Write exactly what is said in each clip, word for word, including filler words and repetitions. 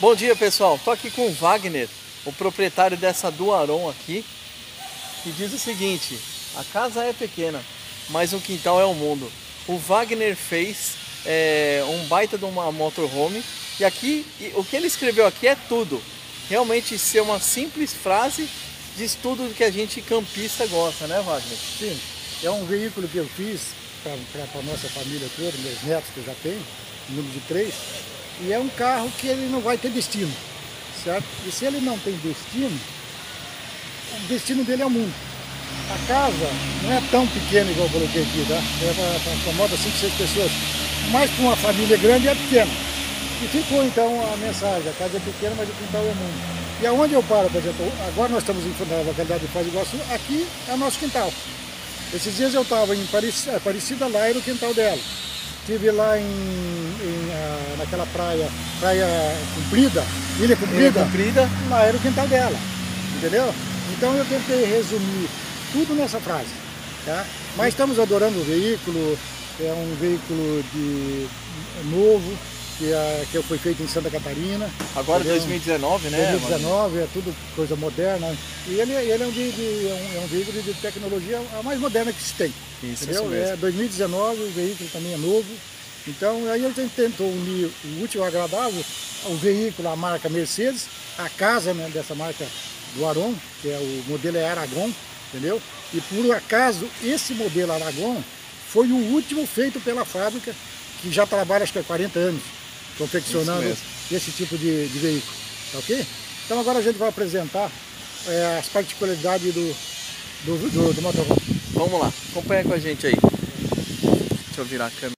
Bom dia, pessoal, tô aqui com o Wagner, o proprietário dessa Duaron aqui, que diz o seguinte: a casa é pequena, mas o quintal é o mundo. O Wagner fez é, um baita de uma motorhome, e aqui, o que ele escreveu aqui é tudo. Realmente ser uma simples frase diz tudo do que a gente campista gosta, né, Wagner? Sim, é um veículo que eu fiz para a nossa família toda, meus netos que eu já tenho, número de três, e é um carro que ele não vai ter destino, certo? E se ele não tem destino, o destino dele é o mundo. A casa não é tão pequena igual eu coloquei aqui, tá? É para acomoda cinco, seis pessoas, mas para uma família grande é pequena. E ficou então a mensagem: a casa é pequena, mas o quintal é o mundo. E aonde eu paro, por exemplo, agora nós estamos na localidade de Foz do Iguaçu, aqui é o nosso quintal. Esses dias eu estava em Aparecida, lá era o quintal dela. Estive lá em, em, naquela praia, praia comprida, Ilha Comprida, Ilha Comprida, lá era o quintal dela, entendeu? Então eu tentei resumir tudo nessa frase, tá? Mas estamos adorando o veículo, é um veículo de novo, que, é, que foi feito em Santa Catarina. Agora dois mil e dezenove, né? dois mil e dezenove, é tudo coisa moderna. E ele, ele é, um de, de, é, um, é um veículo de tecnologia a mais moderna que se tem. Isso, entendeu? isso mesmo. É dois mil e dezenove, o veículo também é novo. Então aí ele tentou unir o útil ao agradável, o veículo, a marca Mercedes, a casa, né, dessa marca Duaron, que é o modelo é Aragon, entendeu? E por acaso esse modelo Aragon foi o último feito pela fábrica, que já trabalha acho que há quarenta anos. Confeccionando esse tipo de, de veículo, tá ok? Então agora a gente vai apresentar é, as particularidades do, do, do, do motorhome. Vamos lá, acompanha com a gente aí. Deixa eu virar a câmera.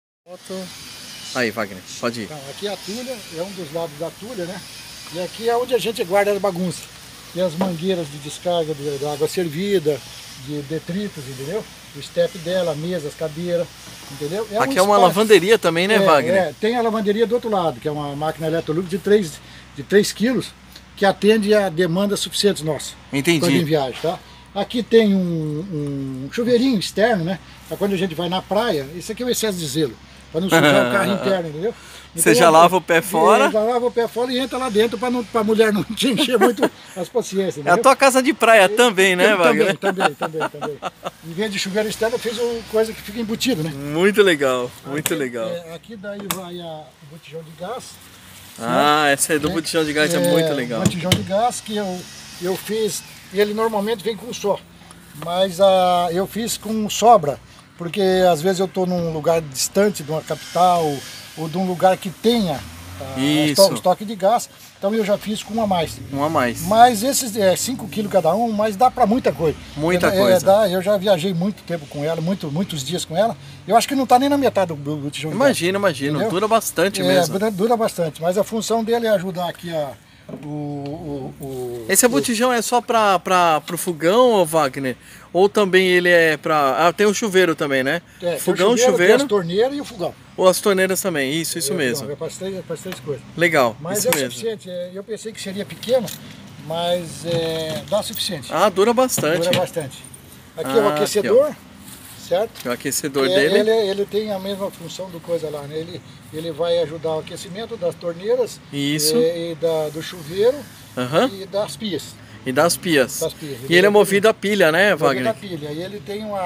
Aí, Wagner, pode ir. Então, aqui é a tulha, é um dos lados da tulha, né? E aqui é onde a gente guarda as bagunças. E as mangueiras de descarga de, de água servida, de detritos, entendeu? O step dela, mesas, cadeiras, entendeu? É aqui um é uma espaço. lavanderia também, né, é, Wagner? É, tem a lavanderia do outro lado, que é uma máquina Electrolux de três, de três quilos, que atende a demandas suficientes nossas. Entendi. Quando em viagem, tá? Aqui tem um, um chuveirinho externo, né? Para quando a gente vai na praia. Isso aqui é o excesso de zelo, para não sujar o carro interno, entendeu? Você então, já lava o pé fora? Já lava o pé fora e entra lá dentro para a mulher não te encher muito as paciências. Entendeu? É a tua casa de praia e, também, né, Wagner? Também, também, também, também. Em vez de chuveiro externo, eu fiz uma coisa que fica embutido, né? Muito legal, muito aqui, legal. É, aqui daí vai a, o botijão de gás. Ah, né? essa aí do é, botijão de gás é, é muito legal. O botijão de gás que eu, eu fiz, ele normalmente vem com só, mas a, eu fiz com sobra, porque às vezes eu estou num lugar distante de uma capital ou de um lugar que tenha a, estoque, estoque de gás, então eu já fiz com um a mais. Um a mais. Mas esses é cinco quilos cada um, mas dá para muita coisa. Muita é, coisa. Dá, eu já viajei muito tempo com ela, muito, muitos dias com ela. Eu acho que não está nem na metade do, do tijão de gás. Imagina, imagina, dura bastante é, mesmo. Dura, dura bastante, mas a função dele é ajudar aqui a... O, o, o, Esse botijão é só para o fogão, Wagner? Ou também ele é para... Ah, tem o chuveiro também, né? É, fogão, chuveiro, chuveiro. Tem as torneiras e o fogão. Ou as torneiras também, isso, isso é, mesmo. Não, é para as três, é três coisas. Legal, mas isso é mesmo. Suficiente. Eu pensei que seria pequeno, mas é, dá o suficiente. Ah, dura bastante. Dura bastante. Aqui ah, é o aquecedor, aqui, certo? O aquecedor é, dele. Ele, ele tem a mesma função do coisa lá, né? Ele, ele vai ajudar o aquecimento das torneiras. Isso. E, e da, do chuveiro. Uhum. E das pias. E das pias. Das pias. E ele é movido a pilha, né, Wagner? Movido a pilha. E ele tem uma...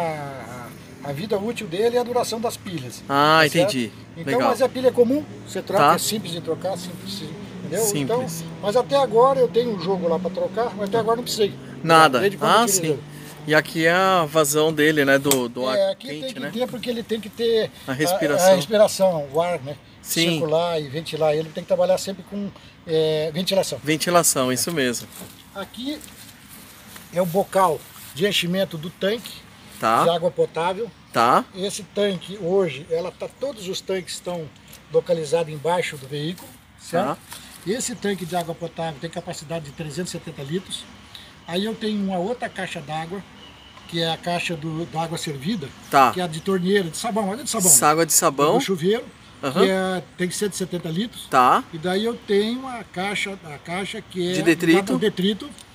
A vida útil dele é a duração das pilhas. Ah, tá entendi. Então, Legal. mas a pilha é comum, você troca, tá. é simples de trocar, simples, entendeu? Simples. Então, mas até agora eu tenho um jogo lá para trocar, mas até agora não precisei. Nada. Ah, sim. Dele. E aqui é a vazão dele, né, do, do é, ar aqui quente, tem que né? ter, porque ele tem que ter a respiração, a, a respiração, o ar, né? Sim. Circular e ventilar. Ele tem que trabalhar sempre com é, ventilação. Ventilação, isso mesmo. Aqui é o bocal de enchimento do tanque tá. de água potável. Tá. Esse tanque hoje, ela tá, todos os tanques estão localizados embaixo do veículo, certo? Tá. Esse tanque de água potável tem capacidade de trezentos e setenta litros. Aí eu tenho uma outra caixa d'água, que é a caixa do, da água servida, tá. que é a de torneira, de sabão, água de sabão. Água de sabão. Do chuveiro, uhum. que é, tem cento e setenta litros. Tá. E daí eu tenho a caixa, a caixa que é de detrito. detrito,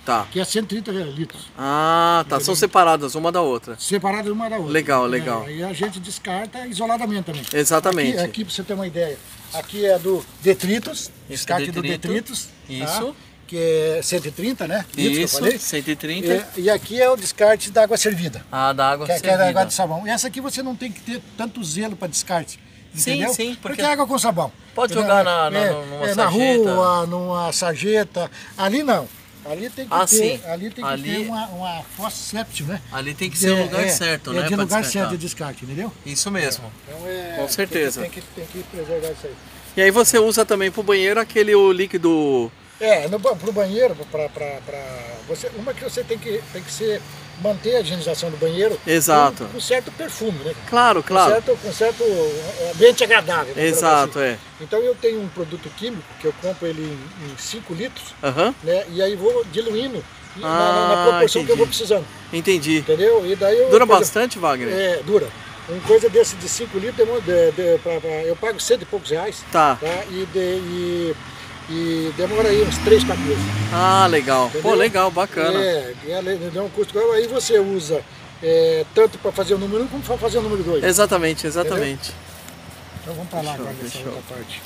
Tá. que é cento e trinta litros. Ah, tá. São separadas uma da outra. Separadas uma da outra. Legal, legal. É, e a gente descarta isoladamente também. Exatamente. Aqui, aqui para você ter uma ideia, aqui é do detritos, Esse descarte detrito. do detritos. Isso. Tá? Que é cento e trinta, né? Litros, Isso, que eu falei. cento e trinta. E, e aqui é o descarte da água servida. Ah, da água Que, é- que é servida. da água de sabão. E essa aqui você não tem que ter tanto zelo para descarte. Sim, Entendeu? sim, porque... porque é água com sabão. pode entendeu? jogar na- na- é, numa é, na sarjeta. rua, numa sarjeta. Ali não. Ali tem que Ah, ter, sim. ali tem que Ali- ter uma, uma fossa séptica, né? Ali tem que ser o lugar é, certo, é né? de pra lugar descartar. certo de descarte, entendeu? Isso mesmo. Então é, Com certeza. Tem que, tem que, tem que preservar isso aí. E aí você usa também pro banheiro aquele o líquido. É, no, ba- pro banheiro, pra, pra, pra você, uma que você tem que, tem que ser, manter a higienização do banheiro Exato. com, com certo perfume, né? Claro, claro. Com certo, com certo ambiente agradável. vamos colocar Exato, assim. é. Então eu tenho um produto químico que eu compro ele em cinco litros, Aham. né? E aí vou diluindo e na- Ah, na, na proporção que eu vou entendi. precisando, Entendi. entendeu? E daí eu, Dura por exemplo, bastante, Wagner? É, dura. Uma coisa desse de cinco litros, demora- de, de, pra, pra, eu pago cento e poucos reais, Tá. tá? E, de, e, e demora aí uns três, quatro meses. Ah, legal. Pô, Entendeu? legal, bacana. É, e ela dá um custo. Aí você usa é, tanto para fazer o número um como para fazer o número dois. Exatamente, exatamente. Então vamos para lá Deixa eu agora ver, nessa deixa eu- outra parte.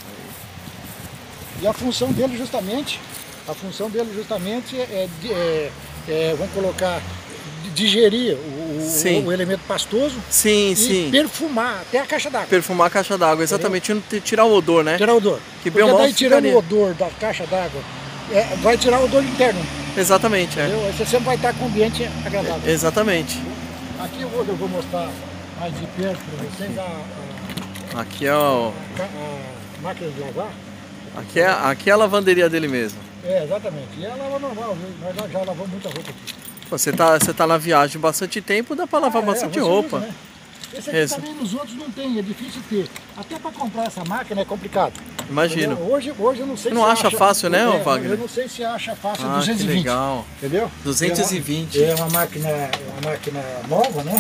E a função dele justamente, a função dele justamente é, de- é, é, vamos colocar, digerir o, Sim. o, o elemento pastoso Sim, e sim. perfumar até a caixa d'água. Perfumar a caixa d'água, exatamente. Não te- Tirar o odor, né? Tirar o odor. Que Porque bem mal daí tirando ficaria. o odor da caixa d'água, é, vai tirar o odor interno. Exatamente, é. Entendeu? Aí você sempre vai estar com um ambiente agradável. Exatamente. Aqui eu vou, eu vou mostrar mais de perto para vocês a, a, Aqui é, o... a, a máquina de lavar. aqui, é, aqui é a lavanderia dele mesmo. É, exatamente. E ela lava normal, viu? Nós já, já lavamos muita roupa aqui. Pô, Você tá, você tá na viagem bastante tempo, dá pra lavar Ah, é, bastante você roupa. usa, né? Esse aqui Esse. também nos outros não tem, é difícil ter. Até para comprar essa máquina é complicado. Imagino. Entendeu? Hoje, hoje eu não sei Você não se acha fácil, né, é, Wagner? Eu não sei se acha fácil Ah, duzentos e que vinte. legal. Entendeu? duzentos e vinte. É uma, é uma máquina, uma máquina nova, né?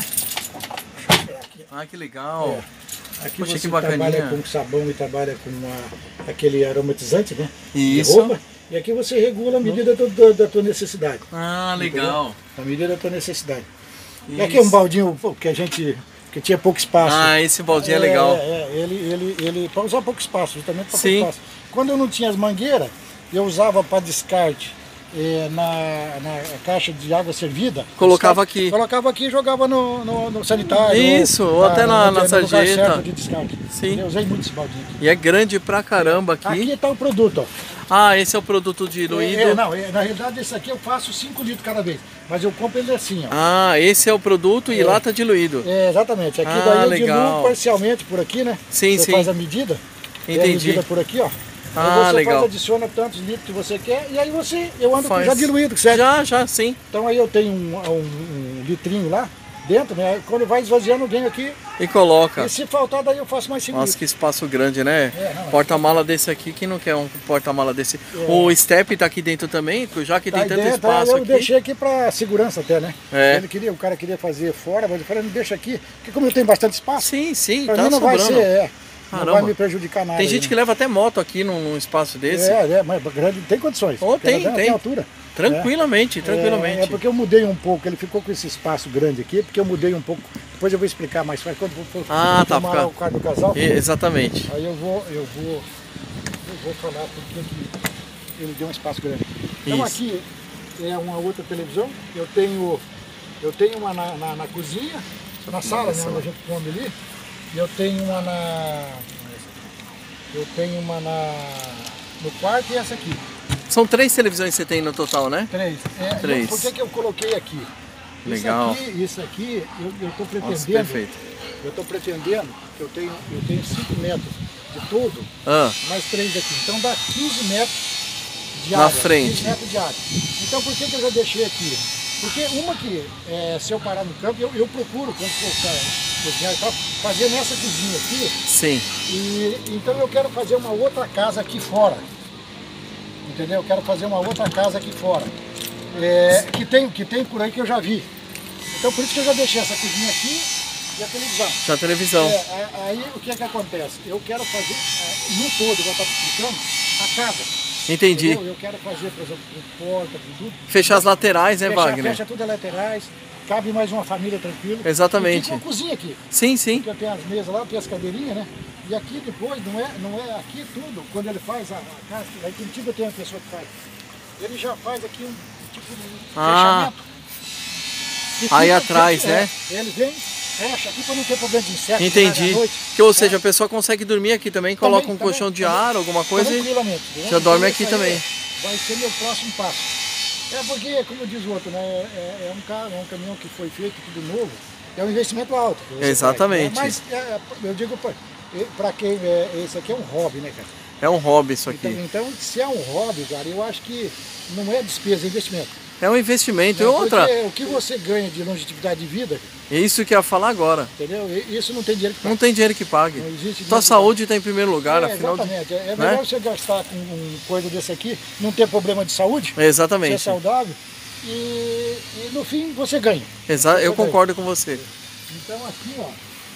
Ah, que legal. Aqui Poxa, você que bacaninha. trabalha com sabão e trabalha com uma, aquele aromatizante, né? Isso. De roupa. E aqui você regula a medida do- do- da tua necessidade. Ah, legal. A medida da tua necessidade. Isso. E aqui é um baldinho pô, que a gente que tinha pouco espaço. Ah, esse baldinho é legal. É, é, ele, ele, ele para usar pouco espaço, justamente para pouco Sim. espaço. Quando eu não tinha as mangueiras, eu usava para descarte é, na, na caixa de água servida. Colocava descarte, aqui. Colocava aqui e jogava no, no, no sanitário. Isso, ou até na- na no lugar sarjeta. certo de descarte. Sim. Eu usei muito esse baldinho aqui. E é grande pra caramba aqui. Aqui está o produto, ó. Ah, esse é o produto diluído. É, é, não, é, na realidade esse aqui eu faço cinco litros cada vez, mas eu compro ele assim, ó. Ah, esse é o produto e É. lá tá diluído. É, exatamente. Aqui Ah, daí eu legal. diluo parcialmente por aqui, né? Sim, você sim. faz a medida. Tem a Entendi. medida por aqui, ó. Ah, aí você legal. faz, adiciona tantos litros que você quer e aí você, eu ando com Faz. já diluído, certo? Já, já, sim. Então aí eu tenho um, um- um litrinho lá dentro, né? Quando vai esvaziando eu venho aqui E coloca. e se faltar daí eu faço mais cinco Nossa, litros. que espaço grande, né? É, não, Porta-mala desse aqui, quem não quer um porta-mala desse? É. O step tá aqui dentro também, já que Tá tem aí tanto dentro, espaço eu aqui. deixei aqui para segurança até, né? É. Ele queria, o cara queria fazer fora, mas eu falei, não deixa aqui, porque como eu tenho bastante espaço, Sim, sim, para tá mim não vai sobrando. ser, é, não Caramba. vai me prejudicar nada. Tem aí, gente né? que leva até moto aqui num, num espaço desse. É, é, mas grande, tem condições. Oh, porque tem, ela tem. altura. Tranquilamente, É, tranquilamente. É porque eu mudei um pouco, ele ficou com esse espaço grande aqui, porque eu mudei um pouco. Depois eu vou explicar mais tarde, quando for Ah, tá, tomar fica- o quarto do casal. E- exatamente. Aí eu vou, eu vou, eu vou falar porque que ele deu um espaço grande. Então Isso. aqui é uma outra televisão, eu tenho, eu tenho uma na, na, na cozinha, na sala, né, onde a gente come ali, e eu tenho uma na. Eu tenho uma na, no quarto e essa aqui. São três televisões que você tem no total, né? Três. É, Três. eu- por que, que eu coloquei aqui? Legal. Isso aqui, isso aqui eu estou pretendendo. Nossa, perfeito. Eu estou pretendendo, eu tenho, eu tenho cinco metros de todo, Ah, mais três aqui. Então dá quinze metros de Na área. frente. quinze metros de área. Então por que, que eu já deixei aqui? Porque uma que, é, se eu parar no campo, eu, eu procuro, quando for cozinhar e tal, fazer nessa cozinha aqui. sim. E, então eu quero fazer uma outra casa aqui fora. Entendeu? Eu quero fazer uma outra casa aqui fora. É, que, tem, que tem por aí que eu já vi. Então por isso que eu já deixei essa cozinha aqui e a televisão. Já a televisão. É, a- aí o que é que acontece? Eu quero fazer, é, no todo, eu vou estar explicando, a casa. Entendi. Entendeu? Eu quero fazer, por exemplo, com porta, com tudo. Fechar as laterais, né, Fecha, Wagner? fecha tudo as laterais, cabe mais uma família tranquila. Exatamente. E fica uma cozinha aqui. Sim, sim. Porque eu tenho as mesas lá, eu tenho as cadeirinhas, né? E aqui depois, não é, não é aqui tudo, quando ele faz a, a casa, aí tem tipo, eu tenho uma pessoa que faz. Ele já faz aqui um tipo de Ah. fechamento. Aí fica, atrás, é, né? Ele vem, fecha aqui para não ter problema de inseto. Entendi. Noite, Que, ou tá? seja, a pessoa consegue dormir aqui também, coloca Também, um colchão também, de também. ar, alguma coisa e Tranquilamente. Né? já dorme Então, aqui isso aí também. Vai ser meu próximo passo. É porque, como diz o outro, né? É, é um carro, é um caminhão que foi feito tudo novo. É um investimento alto. que você Exatamente. faz, né? Mas é, eu digo para quem é, esse aqui é um hobby, né, cara? É um hobby isso Então, aqui. então, se é um hobby, cara, eu acho que não é despesa, é investimento. É um investimento. E Né? outra, Porque o que você ganha de longevidade de vida, é isso que eu ia falar agora. entendeu? Isso não tem dinheiro que pague. Não tem dinheiro que pague. Não existe Tua dinheiro que saúde está em primeiro lugar, É, afinal de... exatamente. É né? melhor você gastar com um coisa desse aqui, não ter problema de saúde, ser Exatamente. saudável e, e no fim você ganha. Exa Você eu ganha. concordo com você. Então aqui, ó,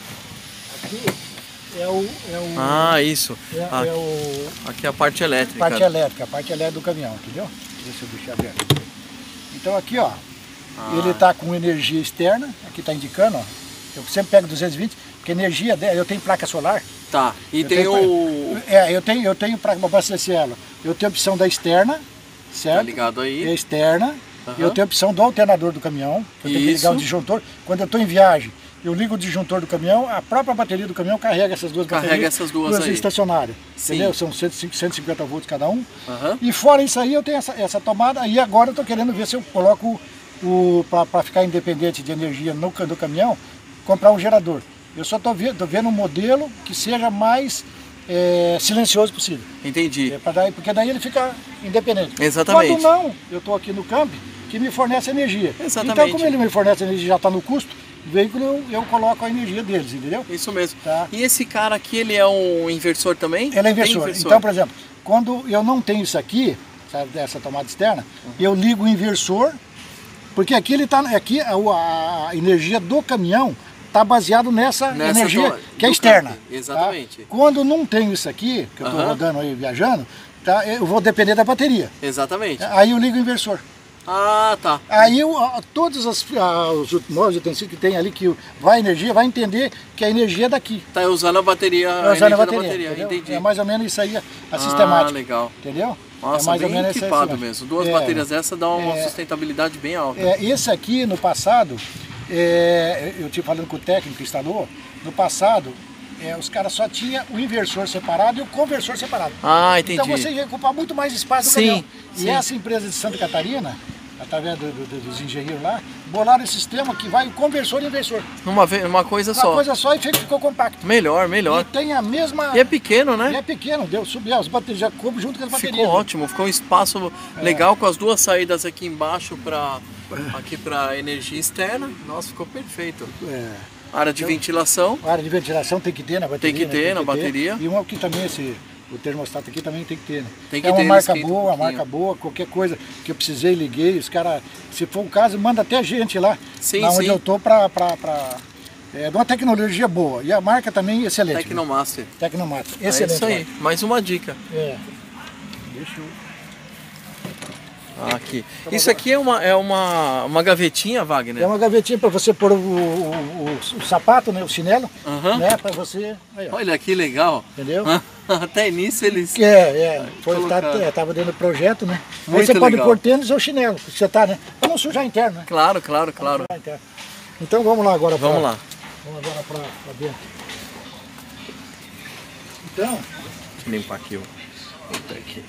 aqui é o, é o, Ah, isso. é, Ah, é o aqui é a parte elétrica. parte elétrica, a parte elétrica do caminhão, entendeu? Deixa eu deixar aberto. Então aqui, ó, Ah. ele está com energia externa, aqui está indicando, ó. Eu sempre pego duzentos e vinte, porque a energia dela, eu tenho placa solar. Tá. E eu tem tenho, o... É, eu tenho, eu tenho para abastecer ela. Eu tenho a opção da externa, certo? Tá ligado aí. É externa. Aham. Eu tenho a opção do alternador do caminhão. Eu tenho que ligar o Isso. disjuntor. Quando eu estou em viagem, eu ligo o disjuntor do caminhão, a própria bateria do caminhão carrega essas duas Carrega baterias. essas duas aí. estacionárias. Sim. Entendeu? São cento e cinquenta, cento e cinquenta volts cada um. Aham. E fora isso aí, eu tenho essa, essa tomada. E agora eu estou querendo ver se eu coloco o para ficar independente de energia no, no caminhão, comprar um gerador. Eu só estou vendo, tô vendo um modelo que seja mais é, silencioso possível. Entendi. É, pra daí, porque daí ele fica independente. Exatamente. Quando não, eu estou aqui no campo que me fornece energia. Exatamente. Então, como ele me fornece energia, já está no custo, o veículo eu, eu coloco a energia deles, entendeu? Isso mesmo. Tá. E esse cara aqui, ele é um inversor também? Ele é Tem inversor. Então, por exemplo, quando eu não tenho isso aqui, sabe, dessa tomada externa, Uhum. eu ligo o inversor, porque aqui ele tá, aqui a, a energia do caminhão está baseado nessa, Nessa energia to- que é do externa. campo. Exatamente. Tá? Quando não tenho isso aqui, que eu estou Aham. rodando aí, viajando, tá, eu vou depender da bateria. Exatamente. Aí eu ligo o inversor. Ah, tá. Aí eu, a- todos as, a, os móveis de utensílios que tem ali que vai energia, vai entender que a energia é daqui. Tá usando a bateria, É a usando energia a da bateria, bateria. entendeu? Entendi. É mais ou menos isso aí a, a Ah, sistemática. legal. Entendeu? Nossa, é mais bem ou menos esse equipado aí. mesmo. Duas É, baterias dessa dá uma é, sustentabilidade bem alta. É, esse aqui no passado, é, eu estive falando com o técnico que instalou, no passado é, os caras só tinham o inversor separado e o conversor separado. Ah, entendi. Então você ia ocupar muito mais espaço do Sim, caminhão. E sim. essa empresa de Santa Catarina, através do, do, dos engenheiros lá, bolaram esse sistema que vai o conversor e o inversor. Uma, ve- uma coisa Uma só. coisa só e ficou, ficou compacto. Melhor, melhor. E tem a mesma... E é pequeno, e né? é pequeno, deu, subiu, as baterias já coube junto com as baterias. Ficou ótimo, ficou um espaço legal com as duas saídas aqui embaixo para aqui para energia externa. Nossa, ficou perfeito. É. Área de ventilação. A área de ventilação tem que ter na bateria. Tem que ter né? na bateria. E um aqui também, esse, o termostato aqui também tem que ter, né? Tem que é uma ter, marca esquenta um boa, uma pouquinho. marca boa, qualquer coisa que eu precisei, liguei, os caras, se for o caso, manda até gente lá, Sim, na onde sim. eu tô pra, pra, pra é, de uma tecnologia boa. E a marca também excelente. né? Tecnomaster. Tecnomaster, É excelente. isso aí. marca. Mais uma dica. É. Deixa eu... Ah, aqui. Isso aqui é uma, é uma, uma gavetinha, Wagner? É uma gavetinha para você pôr o, o, o, o sapato, né, o chinelo, Aham. né, para você... Aí, ó, Olha que legal. entendeu? Até nisso eles... Que é, é, foi, tá, Colocaram. é, tava dentro do projeto, né? Aí Muito você pode legal. pôr tênis ou chinelo, que você tá, né? Para não sujar interno, né? Claro, claro, Pra não claro. sujar interno. Então vamos lá agora. Vamos pra, lá. Vamos agora para dentro. Então, Deixa eu limpar aqui. Ó. Eita, aqui.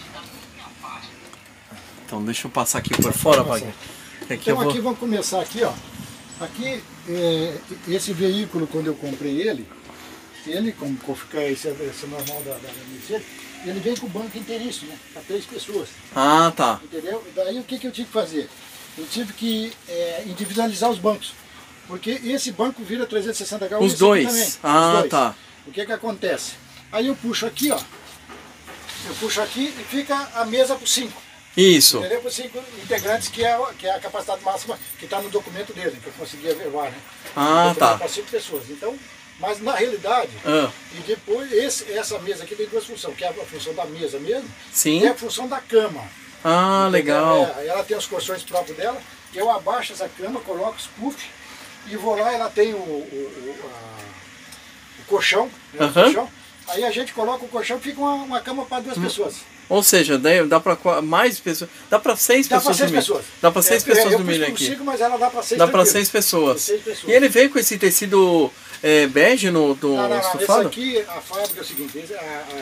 Então deixa eu passar aqui por fora, Wagner. Que aqui eu então vou... aqui vamos começar aqui, ó. Aqui, é, esse veículo, quando eu comprei ele, ele, como fica esse, esse normal da, da Mercedes, ele vem com o banco inteiríssimo, né? Para três pessoas. Ah, tá. Entendeu? E daí o que, que eu tive que fazer? Eu tive que é, individualizar os bancos. Porque esse banco vira trezentos e sessenta graus. Os esse aqui dois? também, os Ah, dois. tá. O que que acontece? Aí eu puxo aqui, ó. Eu puxo aqui e fica a mesa com cinco. Isso. Entendeu? Com cinco integrantes, que é, que é a capacidade máxima que está no documento dele, que eu consegui averbar, né? Ah, tá. Para cinco pessoas. Então, Mas na realidade, Ah. e depois esse, essa mesa aqui tem duas funções, que é a função da mesa mesmo, Sim. e a função da cama. Ah, legal. É, ela tem os colchões próprios dela, eu abaixo essa cama, coloco os puff e vou lá, ela tem o, o, o, a, o colchão, né, Uhum. o colchão, aí a gente coloca o colchão e fica uma, uma cama para duas hum. pessoas. Ou seja, dá, dá para mais pessoas, dá para seis dá pessoas seis dormir. Pessoas. Dá para seis é, pessoas é, dormirem aqui. Cinco, mas ela dá para seis. Dá para seis pessoas. seis pessoas. E ele veio com esse tecido é, bege no do não, não, não. estofado? Esse aqui, a fábrica é o seguinte, esse, a,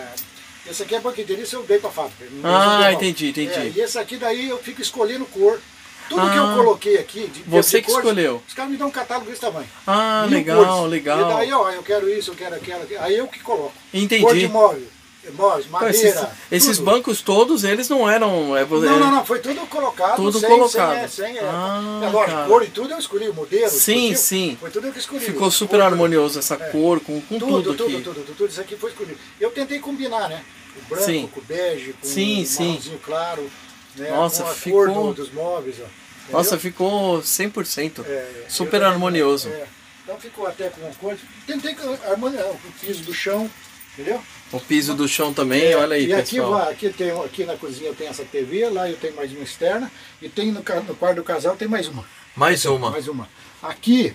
a, esse aqui é banqueteiriça, eu dei para a fábrica. Ah, entendi, entendi. É, e esse aqui daí eu fico escolhendo cor. Tudo ah, que eu coloquei aqui, de, você de que cores, escolheu. Os caras me dão um catálogo desse tamanho. Ah, Mil legal, cores. legal. E daí, ó, eu quero isso, eu quero aquilo, aí eu que coloco. Entendi. Cor de móvel, móveis, madeira. Esses, esses bancos todos, eles não eram... É, não, não, não, foi tudo colocado. Tudo sem, colocado. Sem, sem, é, ah, é lógico, cara. cor e tudo eu escolhi, o modelo. Sim, escolhi, sim. Foi tudo eu que escolhi. Ficou super cor, harmonioso essa é. cor, com, com tudo, tudo, tudo aqui. Tudo, tudo, tudo, tudo, isso aqui foi escolhido. Eu tentei combinar, né? O branco sim. com o bege, com sim, o sim. marronzinho claro, né? Nossa, com a ficou... cor do, dos móveis, ó. Entendeu? Nossa, ficou cem por cento. É, super harmonioso. É. Então ficou até com uma coisa. Tentei harmonizar o piso do chão, entendeu? O piso do chão também, é, olha aí, e pessoal. Aqui, aqui, tem, aqui na cozinha eu tenho essa T V, lá eu tenho mais uma externa, e tem no, no quarto do casal tem mais uma. Mais uma. Mais uma. Aqui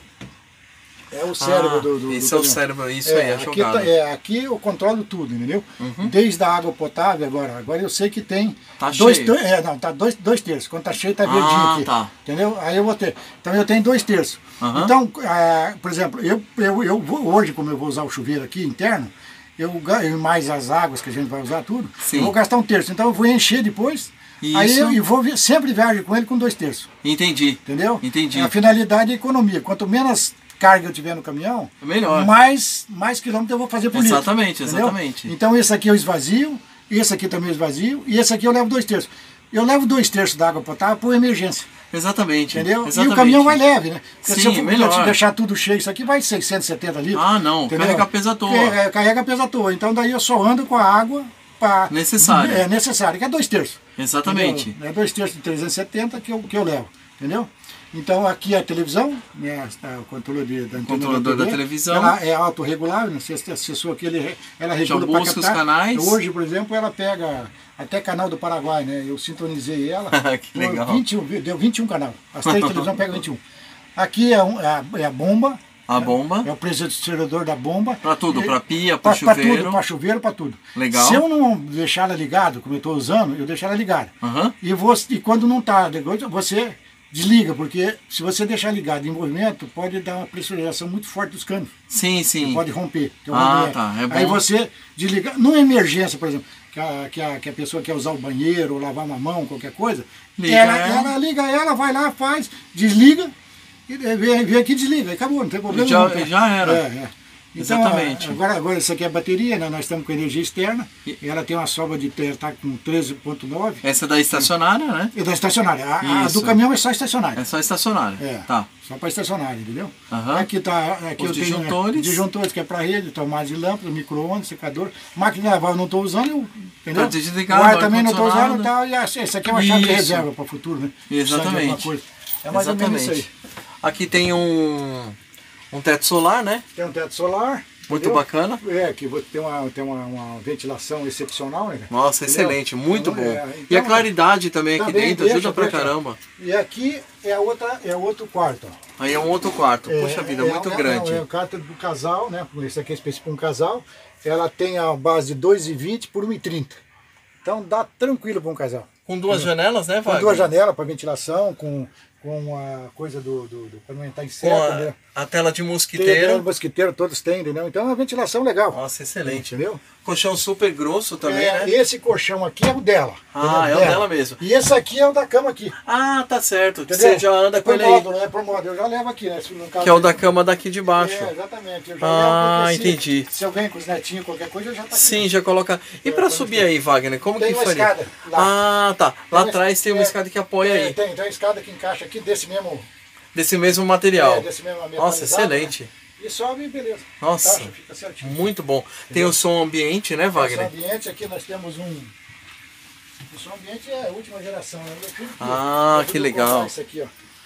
é o cérebro ah, do, do Isso do é o cérebro, isso é, aí, é aqui, jogado. tá, é, aqui eu controlo tudo, entendeu? Uhum. Desde a água potável agora. Agora eu sei que tem tá dois, cheio. dois, é, não, tá dois, dois terços. Quando tá cheio, tá verdinho ah, aqui. Tá. Entendeu? Aí eu vou ter. Então eu tenho dois terços. Uhum. Então, é, por exemplo, eu, eu, eu vou, hoje, como eu vou usar o chuveiro aqui interno, eu ganho mais as águas que a gente vai usar tudo, Sim. eu vou gastar um terço. Então eu vou encher depois. Isso. Aí eu, eu vou sempre viajo com ele com dois terços. Entendi. Entendeu? Entendi. A finalidade é economia. Quanto menos carga eu tiver no caminhão, melhor. Mais, mais quilômetros eu vou fazer por litro. Exatamente, entendeu? exatamente. Então esse aqui eu esvazio, esse aqui também eu esvazio, e esse aqui eu levo dois terços. Eu levo dois terços da água potável por emergência. Exatamente. Entendeu? Exatamente. E o caminhão vai leve, né? Porque Sim, se eu for melhor. deixar tudo cheio, isso aqui vai seiscentos e setenta litros. Ah, não, entendeu? carrega peso à toa. Carrega, carrega peso à toa. Então daí eu só ando com a água pra, necessária. É necessário, que é dois terços. Exatamente. Entendeu? É dois terços de trezentos e setenta que eu, que eu levo. Entendeu? Então aqui é a televisão, né, o controle de, da controlador da, da televisão. Ela é autorregulável, não sei se acessou aqui, ele, ela regula para busca os canais. Hoje, por exemplo, ela pega até canal do Paraguai, né? Eu sintonizei ela. Que legal. vinte e um, deu vinte e um canal. As três televisões pegam vinte e um. Aqui é, um, é, a, é a bomba. A bomba. É o presenceador da bomba. Para tudo, para pia, para chuveiro. Para tudo, para chuveiro, para tudo. Legal. Se eu não deixar ela ligada, como eu estou usando, eu deixo ela ligada. Uhum. E, você, e quando não está, você desliga, porque se você deixar ligado em movimento, pode dar uma pressurização muito forte dos canos. Sim, sim. Pode romper. Ah, tá. É bom. Aí você desliga. Numa emergência, por exemplo, que a, que, a, que a pessoa quer usar o banheiro, ou lavar uma mão, qualquer coisa, liga ela, ela. ela liga ela, vai lá, faz, desliga, e vem, vem aqui e desliga. Acabou, não tem problema. Já, não, já era. É, é. Então, exatamente. Agora, agora isso aqui é a bateria, né? Nós estamos com energia externa, e ela tem uma sobra de está com treze ponto nove. Essa é da estacionária, né? É da estacionária. A, a do caminhão é só estacionária. É só estacionária. É, tá. Só para estacionária, entendeu? Uhum. Aqui tá aqui os eu tenho disjuntores. Né, disjuntores, que é para rede, tomada de lâmpada, micro-ondas, secador. Máquina de lavar eu não estou usando, eu, entendeu? Tá desligado, o ar também não estou usando, tal, e essa aqui é uma chave de isso. reserva para o futuro, né? Exatamente. Coisa. É mais Exatamente. ou menos isso aí. Aqui tem um, um teto solar, né? Tem um teto solar. Muito entendeu? bacana. É, que tem uma, tem uma, uma ventilação excepcional, né? Nossa, entendeu? excelente, muito então, bom. É, então, e a claridade também aqui também dentro deixa, ajuda pra deixa. caramba. E aqui é, a outra, é outro quarto. Ó. Aí é um outro quarto, É, puxa vida, é, muito é, grande. Não, é o quarto do casal, né? Esse aqui é específico para um casal. Ela tem a base de dois e vinte por um e trinta. Então dá tranquilo para um casal. Com duas entendeu? janelas, né, Wagner? Com duas janelas para ventilação, com, com a coisa do, do, do para não entrar inseto, Com a, né? a tela de Tem, mosquiteiro. mosquiteiro, todos têm, entendeu? Então é uma ventilação legal. Nossa, excelente. Entendeu? Colchão super grosso também, É, né? Esse colchão aqui é o dela. Ah, entendeu? é o dela mesmo. E esse aqui é o da cama aqui. Ah, tá certo. Entendeu? Você já anda com por ele modo, aí. né? Por modo, eu já levo aqui, né? Se no caso Que é o da cama daqui de baixo. É, exatamente. Eu já Ah, levo porque entendi. Se, se eu venho com os netinhos, qualquer coisa, eu já tá aqui. Sim, já coloca. E pra subir aí, Wagner, como Tem que uma faria? escada lá. Ah, tá. Lá Tem atrás tem uma é, escada que apoia é, aí. Tem, tem uma escada que encaixa aqui desse mesmo. Desse mesmo material. É, desse mesmo Nossa, metalizado, excelente. Né? E sobe e beleza. Nossa, Encaixa, fica certinho. muito bom. Tem o som ambiente, né, O som Wagner? ambiente, aqui nós temos um. O som ambiente é a última geração, né? Eu tive que- Ah, eu tive que que legal. comprar Isso aqui, ó.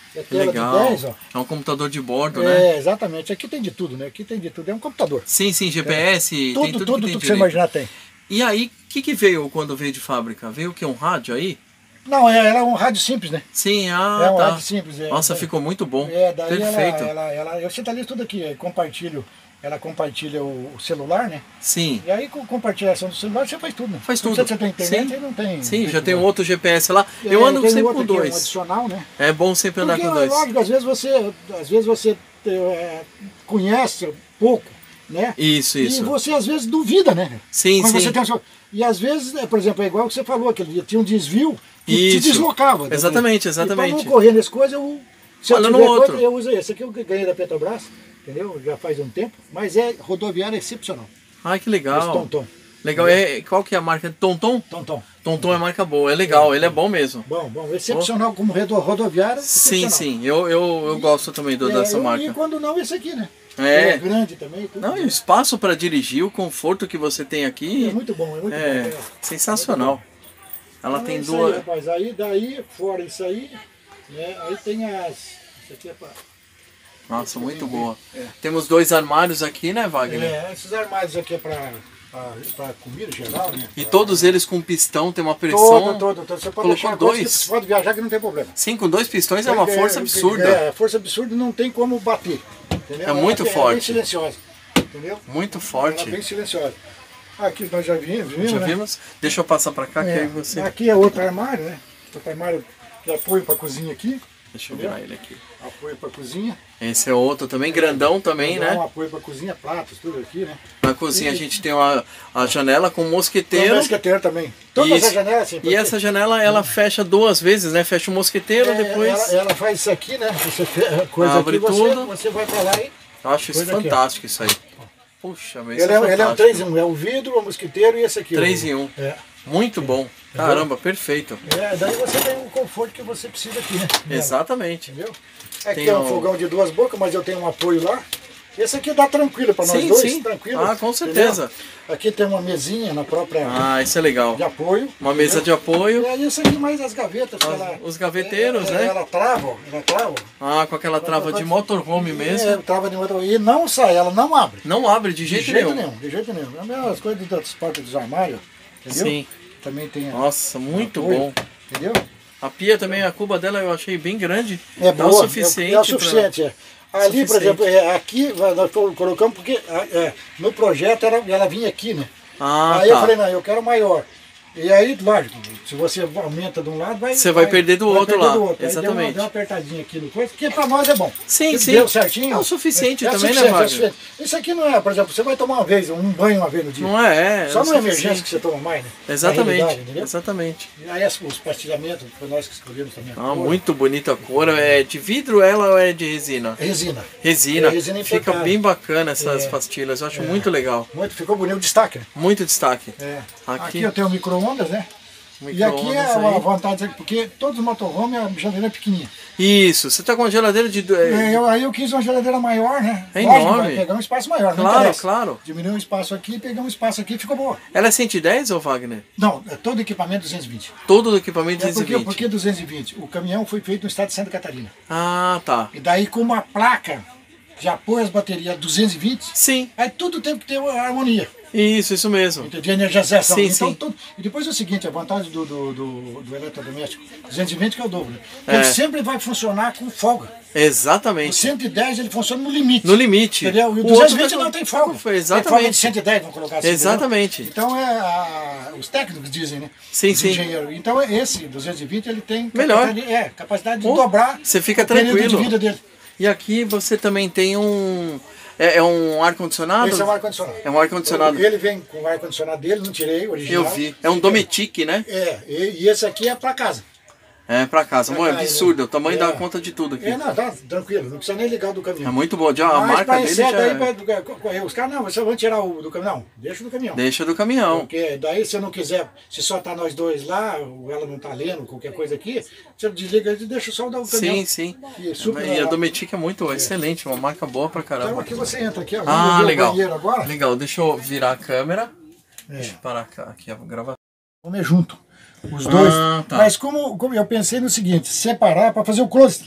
É tela legal. de dez, ó. É um computador de bordo, né? É, exatamente. Aqui tem de tudo, né? Aqui tem de tudo. É um computador. Sim, sim, G P S, É. tem Tudo, tudo, tudo, que tudo tem que você direito. imaginar tem. E aí, o que, que veio quando veio de fábrica? Veio o quê? Um rádio aí? Não, é, ela é um rádio simples, né? Sim, ah, é um tá. rádio simples. É, Nossa, é, ficou muito bom. É, daí Perfeito. ela, ela, ela, eu centralizo tudo aqui, eu compartilho, ela compartilha o, o celular, né? Sim. E aí com compartilhação do celular você faz tudo, né? Faz não tudo. Você tem internet, Sim. aí não tem... Sim, não já tem um como. outro G P S lá. É, Eu ando tem sempre outro com aqui, dois. um adicional, né? É bom sempre andar Porque, com dois. lógico, às vezes você, às vezes você é, conhece pouco, né? Isso, isso. E você às vezes duvida, né? Sim, Quando sim. Você tem... E às vezes, é, por exemplo, é igual que você falou, aquele dia tinha um desvio que Isso. te deslocava. Exatamente, E exatamente. para não correr nesse coisa, eu, se Olha eu no tiver outro. coisa, eu uso esse. Aqui eu ganhei da Petrobras, entendeu? Já faz um tempo, mas é rodoviária excepcional. Ai, que Esse legal. Tom-Tom. Legal. É, qual que é a marca? Tonton? Tom-Tom. Tonton é marca boa. É legal, ele é bom mesmo. Bom, bom, excepcional como redo- rodoviária. Sim, excepcional. sim. Eu, eu, eu gosto também do, É, dessa eu- marca. E quando não, esse aqui, né? É. Ele é grande também. Tudo Não, e o espaço para dirigir, o conforto que você tem aqui É muito bom, é muito é bom. é. sensacional. Ela Então, tem é isso duas. Aí, rapaz, aí daí, fora isso aí, né? Aí tem as. Isso aqui é pra. Nossa, muito tem- boa. é. Temos dois armários aqui, né, Wagner? É, esses armários aqui é pra, pra, pra comida geral, né? E Pra- todos eles com pistão, tem uma pressão. Todo, todo, todo. Você pode colocou deixar dois. dois. Você pode viajar que não tem problema. Sim, com dois pistões é uma força absurda. É, força absurda não tem como bater. Entendeu? É muito Ela forte. É bem silenciosa. Entendeu? Muito Ela é forte. bem silenciosa. Aqui nós já vimos, vimos Já né? vimos? Deixa eu passar para cá, que É, aí você. Aqui é outro armário, né? Outro armário que apoio para cozinha aqui. Deixa eu Entendeu? virar ele aqui. Apoio para cozinha. Esse é outro também, grandão também, Dá um né? apoio para cozinha, pratos, tudo aqui, né? Na cozinha a gente tem uma, a janela com mosqueteiro. Tem mosqueteiro também. Todas Isso. as janelas assim. E porque- essa janela ela fecha duas vezes, né? Fecha o mosqueteiro, É, depois. Ela, ela faz isso aqui, né? Você fe- coisa Abre aqui, você, tudo. você vai para lá e... Eu acho isso coisa aqui, ó. fantástico isso aí. Puxa, mas isso Ele é, é, ele é um fantástico. três em um, é o vidro, o mosquiteiro e esse aqui. três ó. em um. É. Muito bom. Caramba, perfeito. É, daí você tem o conforto que você precisa aqui, né? Exatamente. Entendeu? Aqui Tem é um o- fogão de duas bocas, mas eu tenho um apoio lá. Esse aqui dá tranquilo para nós Sim, dois, sim. tranquilo. Ah, com certeza. Entendeu? Aqui tem uma mesinha na própria Ah, isso é legal. de apoio. Uma mesa de apoio. E aí isso aqui mais as gavetas. que As- ela, os gaveteiros, é, né? Ela trava, ó, ela trava. Ah, com aquela trava de motorhome mesmo. É, trava de motorhome. E não sai, ela não abre. Não abre de De jeito, jeito nenhum. nenhum, de jeito nenhum. É a mesma coisa das portas dos armários, entendeu? Sim. Também tem a- Nossa, muito apoio, bom. Entendeu? A pia também, a cuba dela eu achei bem grande. É Dá boa, o suficiente. é, é o pra- suficiente. é. Ali, por Suficiente. exemplo, é, aqui nós colocamos porque é, no projeto ela, ela vinha aqui, né? Ah, aí tá. eu falei, não, eu quero maior. E aí, lógico, se você aumenta de um lado, vai... Você vai perder do outro lá, do outro. Aí exatamente. deu uma, deu uma apertadinha aqui no coisa, que pra nós é bom. Sim, Se sim. Deu certinho. É o suficiente é, é também, né, suficiente, é Wagner? suficiente. Isso aqui não é, por exemplo, você vai tomar uma vez, um banho uma vez no dia. Não é, é Só o numa emergência suficiente. que você toma mais, né? Na Exatamente, realidade, entendeu? exatamente. E aí as- os pastilhamentos, foi nós que escolhemos também. a Ah, cor. muito bonita a cor. É de vidro ela ou é de resina? Resina. Resina. É, resina Fica importada. bem bacana essas É. pastilhas. Eu acho muito legal. Muito, ficou bonito o destaque, né? Muito destaque. É. Aqui- Aqui, eu tenho micro-ondas, né? E Micro-ondas aqui é aí. a vantagem, porque todos os motorhome a geladeira é pequenininha. Isso, você tá com uma geladeira de. É, eu, aí eu quis uma geladeira maior, né? É Lógico, enorme. vai pegar um espaço maior, não Claro, interessa. claro. Diminuiu um espaço aqui, pegar um espaço aqui, ficou boa. Ela é cento e dez ou Wagner? Não, é todo equipamento duzentos e vinte. Todo o equipamento É porque, duzentos e vinte. por que duzentos e vinte? O caminhão foi feito no estado de Santa Catarina. Ah, tá. E daí com uma placa já põe as baterias duzentos e vinte, Sim, aí tudo tem que ter uma harmonia. isso, isso mesmo. De energização. Sim, então, sim. tudo- E depois é o seguinte, a vantagem do, do, do, do eletrodoméstico, duzentos e vinte que é o dobro. Né? É. Ele sempre vai funcionar com folga. O Exatamente. cento e dez ele funciona no limite. No limite. Entendeu? E o O duzentos e outro vinte vai- não tem folga. Foi, Tem folga de exatamente. cento e dez, vamos colocar assim. Exatamente. entendeu? Então é a- os técnicos dizem, né? Sim, os sim. engenheiros. Então é esse duzentos e vinte ele tem Melhor. capacidade, é, capacidade de Oh, dobrar você fica o período tranquilo. de vida dele. E aqui você também tem um. É, é um ar-condicionado? Esse é um ar-condicionado. É um ar-condicionado. Ele vem com o ar-condicionado dele, não tirei, original. Eu vi. É um Dometic, né? É, e, e esse aqui é para casa. É, pra casa. Pra Bom, é casa, absurdo. né? O tamanho É. dá conta de tudo aqui. É, não, tá tranquilo, não precisa nem ligar o do É caminhão. muito bom. Já, a Mas marca pra dele já inseto aí, é- pra- correr, os caras, não, vocês vão tirar o do caminhão. Não, deixa do caminhão. deixa do caminhão. Porque daí se eu não quiser, se só tá nós dois lá, ou ela não tá lendo, qualquer coisa aqui, você desliga e deixa só o do caminhão. Sim, sim. E, super E a Dometic é muito excelente, uma marca boa pra Então caramba. aqui você entra aqui, ó, vamos Ah, ver legal. o banheiro agora. Legal, deixa eu virar a câmera. É. Deixa eu parar cá, aqui a gravação. Vamos junto. Os dois. Ah, tá. Mas como, como eu pensei no seguinte, separar para fazer o close.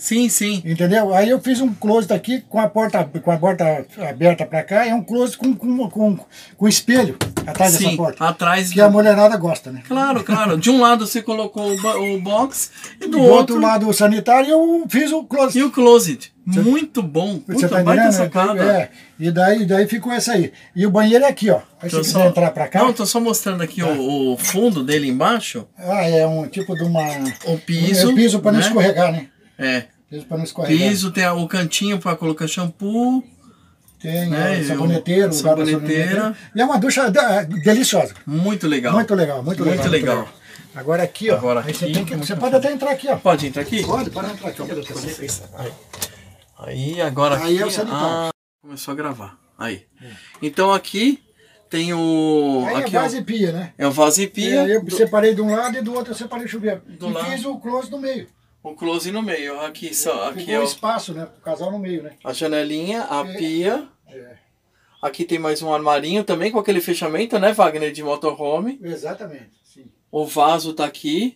Sim, sim. Entendeu? Aí eu fiz um closet aqui com a porta, com a porta aberta pra cá, é um closet com, com, com, com espelho atrás Sim, dessa porta. atrás Que do... a mulherada gosta, né? Claro, claro. De um lado você colocou o, bo- o box e do, Do outro, outro lado o sanitário eu fiz o closet. e o closet. Muito bom. Você Puta, tá baita entendendo? sacada. É, e daí, daí ficou essa aí. E o banheiro é aqui, ó. Aí se Tô você só- quiser entrar pra cá. Não, tô só mostrando aqui o, o fundo dele embaixo. Ah, é um tipo de uma. O piso, É piso pra não né? escorregar, né? É. Piso pra não escorregar. Piso, tem o cantinho para colocar shampoo. Tem né? é, saboneteiro, E o- lugar da saboneteira. E é uma ducha de- deliciosa. Muito legal. Muito legal, muito legal. Muito legal. Agora aqui, ó. Agora aí você aqui, tem que, como você que pode até entrar aqui, ó. Pode entrar aqui? Pode, pode entrar aqui. ó. Aí, agora Aí aqui... é o sanitário. Ah, começou a gravar. Aí. Então aqui tem o... Aí aqui é ó, base e pia, né? é o vaso e pia. É, eu do- separei de um lado e do outro eu separei o chuveiro. Do e lado. fiz o close no meio. O close no meio. Aqui, só, aqui Ficou é um o- espaço, né? O casal no meio, né? a janelinha, a É. pia. É, Aqui tem mais um armarinho também com aquele fechamento, né, Wagner, de motorhome. exatamente, sim. O vaso tá aqui.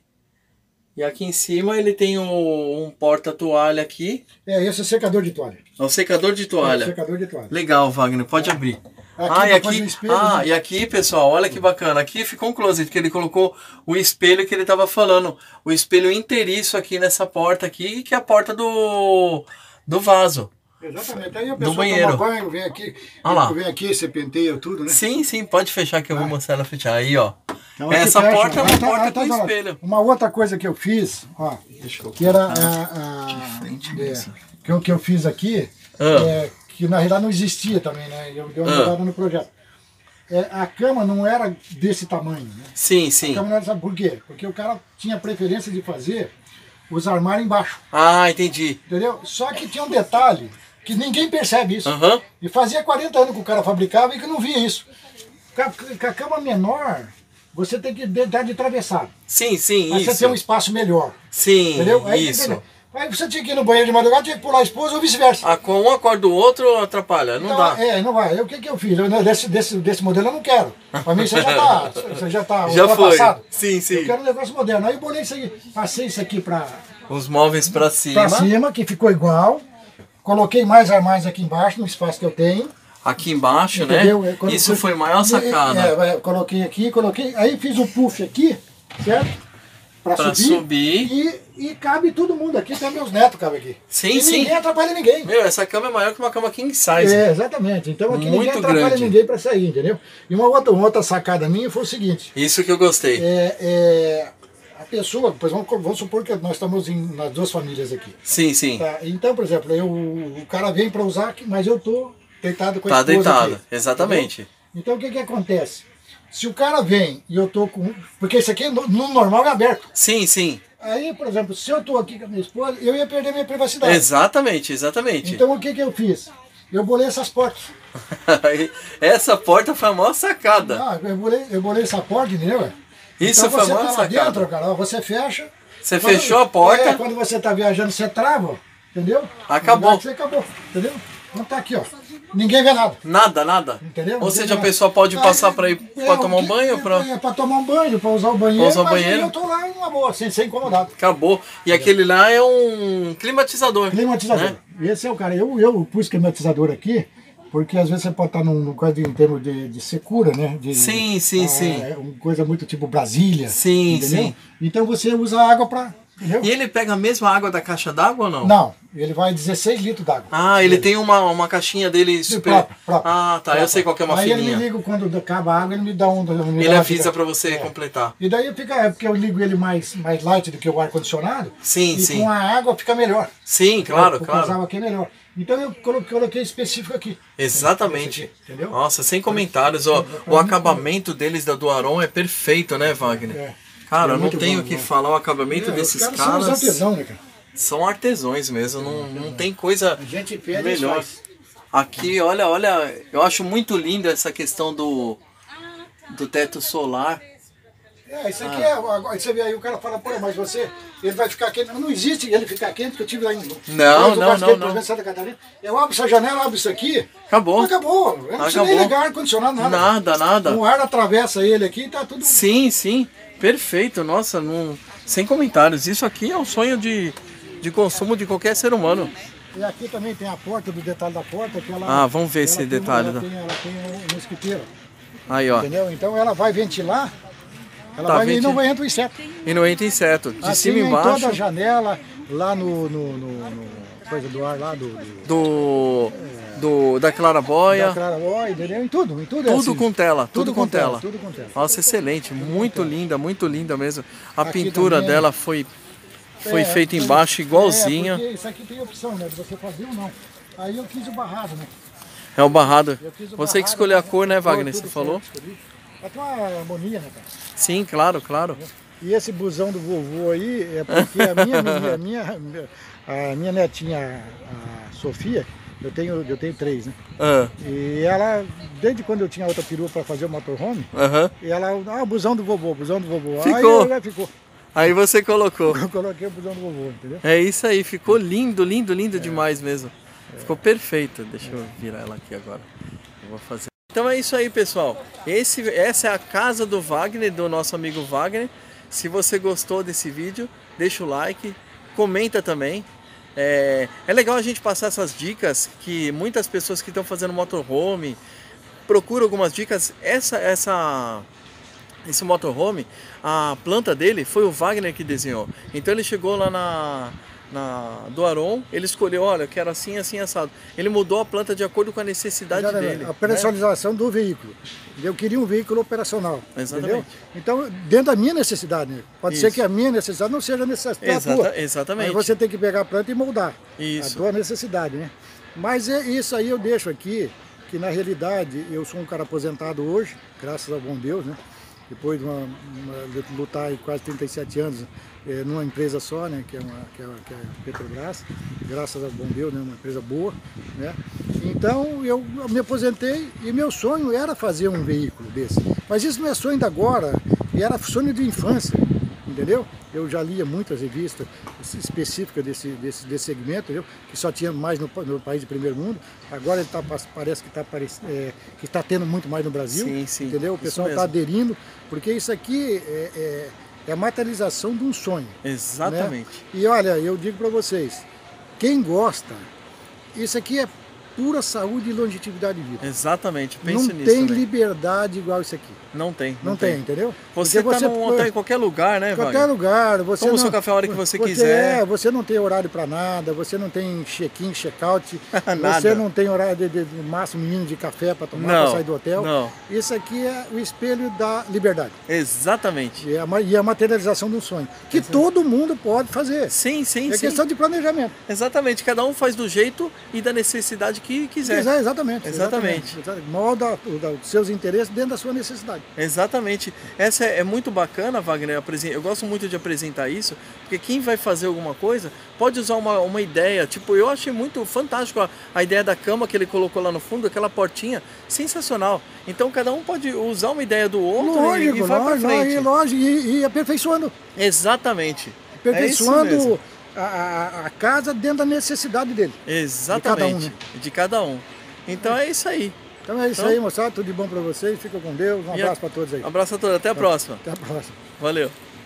E aqui em cima ele tem um, um porta-toalha aqui. É, esse é secador de toalha. É um secador de É, toalha. secador de toalha. Legal, Wagner, pode abrir. Aqui ah, e depois aqui, do espelho, ah, né? e aqui, pessoal, olha que bacana. Aqui ficou um closet, que ele colocou o espelho que ele tava falando. O espelho inteiriço aqui nessa porta aqui, que é a porta do, do vaso. Exatamente. Aí a Do pessoa banheiro. toma banho, vem aqui, Olha lá. vem aqui, você penteia tudo, né? Sim, sim, pode fechar que eu vou mostrar ela fechar. Aí, ó. Então, aqui Essa fecha. porta é uma Ah, tá, porta ah, tá, com tá. espelho. Uma outra coisa que eu fiz, ó, Deixa eu que era colocar. a, a- de frente é, mesmo. que, eu, que eu fiz aqui, Ah. é, que na realidade não existia também, né? Eu dei uma Ah. mudada no projeto. É, a cama não era desse tamanho, né? Sim, A sim. cama não era, sabe por quê? Porque o cara tinha preferência de fazer os armários embaixo, Ah, entendi. entendeu? Só que tinha um detalhe que ninguém percebe isso. Aham. E fazia quarenta anos que o cara fabricava e que não via isso. Com a, com a cama menor, você tem que dar de travessar. Sim, sim, Aí você isso. tem um espaço melhor. Sim, Entendeu? Aí, isso. entendeu? Aí você tinha que ir no banheiro de madrugada, tinha que pular a esposa ou vice-versa. Ah, com um acorda o outro, atrapalha. Não Então, dá. É, não vai. Aí o que, que eu fiz? Eu, não, desse, desse, desse modelo eu não quero. Pra mim você já tá, você já tá Já foi. ultrapassado. Sim, sim. Eu quero um negócio moderno. Aí eu bolei isso aqui, passei isso aqui pra, Os móveis pra cima. pra cima, que ficou igual. Coloquei mais armários aqui embaixo, no espaço que eu tenho. Aqui embaixo, Entendeu? né? É, quando Isso eu- foi a maior sacada. É, é, coloquei aqui, coloquei. Aí fiz o puff aqui, certo? Pra, Pra subir. subir. E, e cabe todo mundo aqui, até meus netos cabem aqui. Sim, e sim. ninguém atrapalha ninguém. Meu, essa cama é maior que uma cama king size. É, exatamente. Então aqui ninguém Muito atrapalha grande. ninguém para sair, entendeu? E uma outra, uma outra sacada minha foi o seguinte: Isso que eu gostei. é, é, a pessoa, pois vamos, vamos supor que nós estamos em, nas duas famílias aqui. Sim, sim. Tá? Então, por exemplo, eu, o cara vem para usar, aqui, mas eu tô deitado com a Tá esposa deitado, aqui, exatamente. entendeu? Então o que que acontece? Se o cara vem e eu tô com. Porque isso aqui no, no normal é aberto. Sim, sim. Aí, por exemplo, se eu tô aqui com a minha esposa, eu ia perder minha privacidade. Exatamente, exatamente. Então o que que eu fiz? Eu bolei essas portas. Essa porta foi a maior sacada. Ah, eu bolei, eu bolei essa porta, entendeu? Isso então foi a você maior tá lá sacada. dentro, cara, ó, você fecha. Você Quando- fechou a porta. É, quando você tá viajando, você trava, ó, entendeu? Acabou. Você acabou, entendeu? Então tá aqui, ó. Ninguém vê nada. Nada, nada. Entendeu? Ou Ninguém seja, vê a nada. pessoa pode Ah, passar para ir é, para o tomar um que- banho, pra... É, pra tomar um banho, pra usar o banheiro. Pra usar o mas banheiro. eu tô lá numa boa, sem ser incomodado. Acabou. E aquele lá é um climatizador. Climatizador. né? Esse é o cara. Eu, eu pus climatizador aqui, porque às vezes você pode estar num, num coisa de, em termos de, de secura, né? De, Sim, sim, ah, sim. É uma coisa muito tipo Brasília. Sim, entendeu? sim. Então você usa água pra. Entendeu? E ele pega a mesma água da caixa d'água ou não? Não, ele vai dezesseis litros d'água. Ah, ele tem uma, uma caixinha dele super... Próprio, próprio. Ah, tá. Eu sei qual que é uma Aí ele me fininha. liga quando acaba a água, ele me dá um. Me Ele dá uma avisa figa. pra você É. completar. E daí fica, é porque eu ligo ele mais, mais light do que o ar-condicionado. Sim, e sim. com a água fica melhor. Sim, claro, o claro. casal aqui é melhor. Então eu coloquei, coloquei específico aqui. Exatamente. Esse aqui, entendeu? Nossa, sem comentários. Ó, o acabamento deles da Duaron é perfeito, né, Wagner? É. Cara, É eu não muito tenho o bom, que bom. falar. O acabamento É, desses os caras são os caras artesãos, né, cara? são artesões mesmo. Não, não tem coisa A gente pede melhor. faz. Aqui, olha, olha, eu acho muito linda essa questão do, do teto solar. É, isso aqui é. Agora você vê aí, o cara fala, pô, mas você. Ele vai ficar quente. Não existe ele ficar quente, que eu tive lá em. Não, dois não, lugares não, quentes, por não. exemplo, em Santa Catarina. Eu abro essa janela, abro isso aqui. Acabou. Acabou. Eu não preciso nem Acabou. ligar ar-condicionado, nada. Nada, nada. O ar atravessa ele aqui e tá tudo. Sim, sim. Perfeito. Nossa, não... sem comentários. Isso aqui é um sonho de, de consumo de qualquer ser humano. E aqui também tem a porta, do detalhe da porta, que ela... Ah, vamos ver ela esse tem, detalhe. Ela tem, ela tem um mosquiteiro, Aí, ó. entendeu? Então ela vai ventilar, ela Tá, vai venti- e não vai entrar o inseto. E não entra inseto. De Assim, cima e em embaixo. toda a janela, lá no, no, no- no coisa do ar lá, do... do Do, do, da clarabóia. da Claraboy, entendeu? Em tudo, em tudo é Tudo assim. com tela, tudo, Tudo com com tela, tela. tudo com tela. Nossa, excelente, muito linda, muito linda mesmo. A Aqui pintura também. dela foi, foi É, feita foi- embaixo igualzinha. É, porque isso aqui tem opção, né? De você fazer ou não. Aí eu quis o barrado, né? É o barrado. Eu fiz o Você que barrado, escolheu a né? cor, né, Cor, Wagner? Você tudo falou? certo, escolhi. É com a harmonia, né, cara? Sim, claro, claro. E esse busão do vovô aí é porque a minha, minha, a minha, a minha netinha, a Sofia, eu tenho, eu tenho três, né? Ah, E ela, desde quando eu tinha outra perua para fazer o motorhome, aham. e ela, ah, busão do vovô, busão do vovô. Ficou. Aí ela ficou. Aí você colocou. Eu coloquei o busão do vovô, entendeu? É isso aí, ficou lindo, lindo, lindo demais mesmo. Ficou perfeito. Deixa eu virar ela aqui agora. Eu vou fazer. Então é isso aí, pessoal. Esse, essa é a casa do Wagner, do nosso amigo Wagner. Se você gostou desse vídeo, deixa o like, comenta também. É, é legal a gente passar essas dicas que muitas pessoas que estão fazendo motorhome procuram algumas dicas. Essa, essa, esse motorhome, a planta dele foi o Wagner que desenhou. Então ele chegou lá na, na do Aron, ele escolheu, olha, eu quero assim, assim, assado. Ele mudou a planta de acordo com a necessidade Exatamente. dele. A né? personalização do veículo. Eu queria um veículo operacional. Exatamente. Entendeu? Então, dentro da minha necessidade, né? Pode Isso. ser que a minha necessidade não seja a necessidade Exata- tua. exatamente. Aí você tem que pegar a planta e moldar Isso. a tua necessidade, né? Mas é isso aí eu deixo aqui, que na realidade eu sou um cara aposentado hoje, graças ao bom Deus, né? Depois de uma, uma, de lutar aí quase trinta e sete anos é, numa empresa só, né? Que é, uma, que, é, que é a Petrobras, graças ao bom Deus, né? Uma empresa boa, né? Então eu me aposentei e meu sonho era fazer um veículo desse. Mas isso não é sonho de agora, era sonho de infância, entendeu? Eu já lia muitas revistas específicas desse, desse, desse segmento, entendeu? Que só tinha mais no, no país de primeiro mundo. Agora ele tá, parece que está é, que tá tendo muito mais no Brasil, Sim, sim, entendeu? O isso pessoal está mesmo. aderindo, porque isso aqui é, é, é a materialização de um sonho. Exatamente. Né? E olha, eu digo para vocês, quem gosta, isso aqui é pura saúde e longevidade de vida. Exatamente, Não pense nisso tem também. liberdade igual isso aqui. Não tem, Não, tem, entendeu? Você Porque está num hotel em qualquer lugar, né, Em qualquer Wagner? lugar, você Toma o não, seu café a hora que você você quiser. É, você não tem horário para nada, você não tem check-in, check-out, Nada. você não tem horário de, de, de máximo mínimo de café para tomar, Não, para sair do hotel. não. Isso aqui é o espelho da liberdade. Exatamente. E a, ma- e a materialização de um sonho. Que todo mundo pode fazer. Sim, sim, É sim. questão de planejamento. Exatamente, cada um faz do jeito e da necessidade que quiser. Quiser, exatamente. Exatamente. exatamente. Molda o- da- os seus interesses dentro da sua necessidade. Exatamente. Essa é, é muito bacana, Wagner. apresen- Eu gosto muito de apresentar isso, porque quem vai fazer alguma coisa pode usar uma, uma ideia. Tipo, eu achei muito fantástico a, a ideia da cama que ele colocou lá no fundo, aquela portinha, sensacional. Então cada um pode usar uma ideia do outro e, e vai lógico, pra frente. e, lógico, e, e aperfeiçoando. Exatamente. É isso Aperfeiçoando mesmo. a, a- a casa dentro da necessidade dele. Exatamente. De cada um, né? De cada um. Então é isso aí. Então é isso Então- aí, moçada. Tudo de bom pra vocês. Fica com Deus. Um E abraço a- pra todos aí. Abraço a todos. Até a próxima. Até a próxima. Valeu.